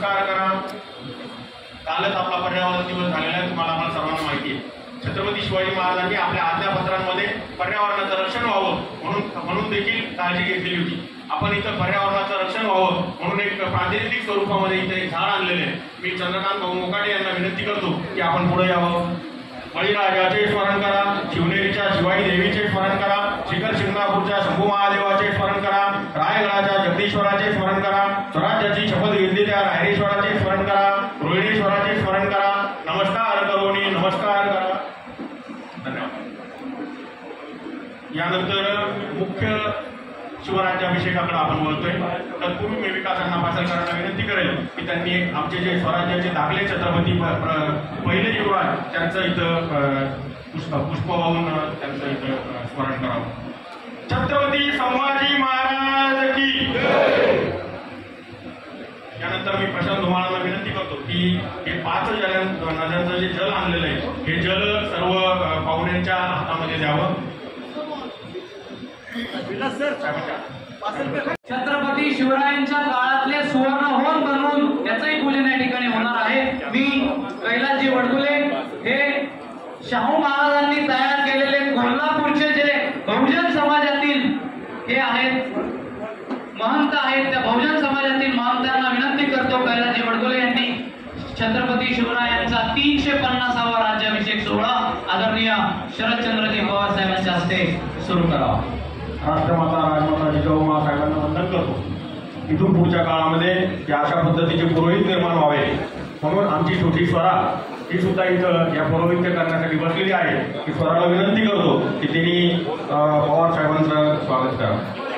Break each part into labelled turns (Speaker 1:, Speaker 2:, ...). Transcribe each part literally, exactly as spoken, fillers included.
Speaker 1: नमस्कार करा। कालच आपला पर्यावरण दिवस झालेला आहे, तुम्हाला आम्हाला सर्वांना माहिती आहे। छत्रपती शिवाजी महाराजांनी आपल्या आज्ञापत्रांमध्ये पर्यावरणाचं रक्षण व्हावं म्हणून म्हणून देखील काळजी घेतलेली होती। आपण इथं पर्यावरणाचं रक्षण व्हावं म्हणून एक प्रातिनिधिक स्वरूपामध्ये इथे एक झाड आणलेले आहे। मी चंद्रकांत भाऊ मोकाटे यांना विनंती करतो की आपण पुढे यावं। बळीराजाचे स्मरण करा, शिवनेरीच्या शिवाई देवीचे स्मरण करा, शिखर शिंगणापूरच्या शंभू महादेवाचे स्मरण करा, रायगडाच्या जगदीश्वराचे स्मरण करा, स्वराज्याची शपथ घेतली त्या रायरेश्वराचे स्मरण करा, रोहिणेश्वराचे स्मरण करा। नमस्कार करोनी नमस्कार करा। धन्यवाद। यानंतर मुख्य शिवराज्याभिषेकाकडे आपण बोलतोय। तत्पूर्वी मी विकासांना पासलकरांना विनंती करेल की त्यांनी आमचे जे स्वराज्याचे दाखले छत्रपती पहिले युवराज त्यांचं इथं पुष्प पुष्प वाहून त्यांचं इथं स्मरण करावं। छत्रपती संभाजी महाराज की। यानंतर मी प्रशांत धुमाळांना विनंती करतो की हे पाच जल नद्यांचं जे जल आणलेलं आहे हे जल सर्व पाहुण्यांच्या हातामध्ये द्यावं।
Speaker 2: छत्रपती शिवरायांच्या काळातले सुवर्ण होन बनवून त्याचंही पूजन या ठिकाणी होणार आहे। मी कैलासजी वडगुले हे शाहू महाराजांनी तयार केलेले कोल्हापूरचे जे बहुजन समाजातील हे आहेत महंत आहेत, त्या बहुजन समाजातील महंतांना विनंती करतो कैलासजी वडगुले यांनी छत्रपती शिवरायांचा तीनशे पन्नासावा राज्याभिषेक सोहळा आदरणीय शरदचंद्रजी पवार साहेबांच्या हस्ते सुरू करावा।
Speaker 1: राष्ट्रमाता राजमाता जिजाऊ साहेबांना वंदन करतो। इथून पुढच्या काळामध्ये या अशा पद्धतीचे पुरोहित निर्माण व्हावे म्हणून आमची छोटी स्वरा ही सुद्धा इथं या पौरोहित्य करण्यासाठी बसलेली आहे। की स्वराला विनंती करतो की त्यांनी पवार साहेबांचं स्वागत करा।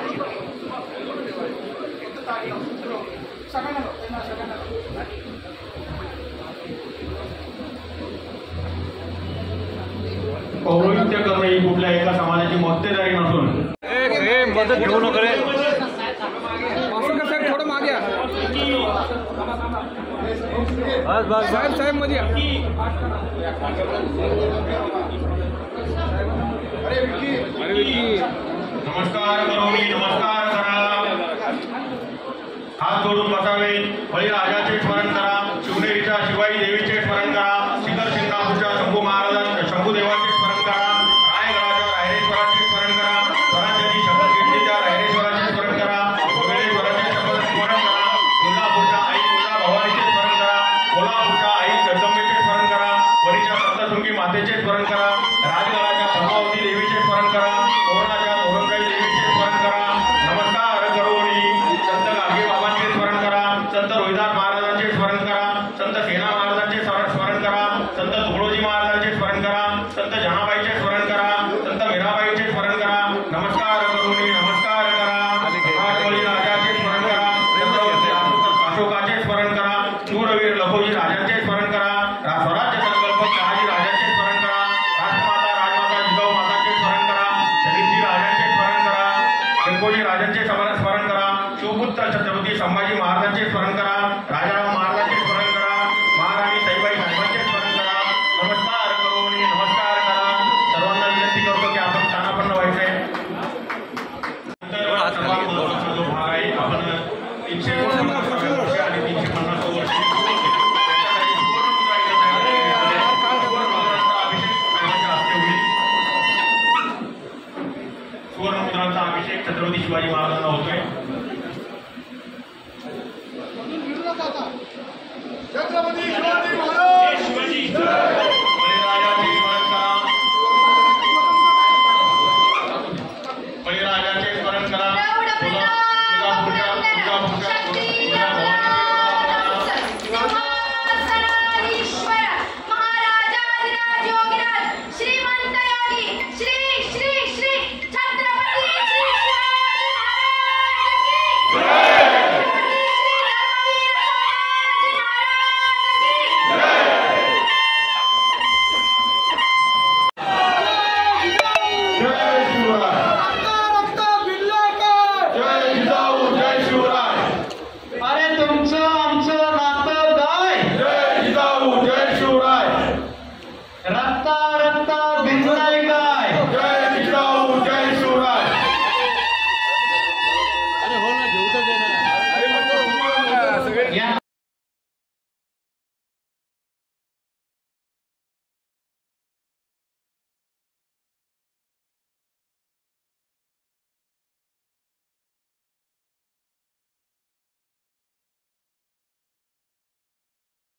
Speaker 1: पौरोहित्य करणं ही कुठल्या एका समाजाची मक्तेदारी नसून
Speaker 3: मदत घेऊ नका रे
Speaker 4: साहेब थोडं मागे या।
Speaker 3: बस बस
Speaker 4: साहेब साहेब मध्ये या। अरे विकी
Speaker 1: नमस्कार करोनी नमस्कार करा। हात जोडून बसावे। बळीराजाचे स्मरण करा, शिवनेरीच्या शिवाई देवीचे स्मरण करा, शिखर शिंगणापूरच्या शंभू महाराजांचे शंभू देवाचे स्मरण करा, रायगडाच्या रायरेश्वराचे स्मरण करा, स्वराज्याची शपथ घेतली त्या रायरेश्वराचे स्मरण करा, रोहिणेश्वराचे शपथ स्मरण करा, कोल्हापूरच्या आई तुळजा भवानीचे स्मरण करा, कोल्हापूरच्या आई जगदंबेचे स्मरण करा, वरीच्या सप्तशृंगी मातेचे स्मरण करा, राजगडाच्या पद्मावती देवीचे स्मरण करा, कोरोनाच्या औरंगाई देवीचे स्मरण करा। नमस्कार करोनी संत गाडगे बाबांचे स्मरण करा, संत रोहिदास महाराजांचे स्मरण करा, संत सेना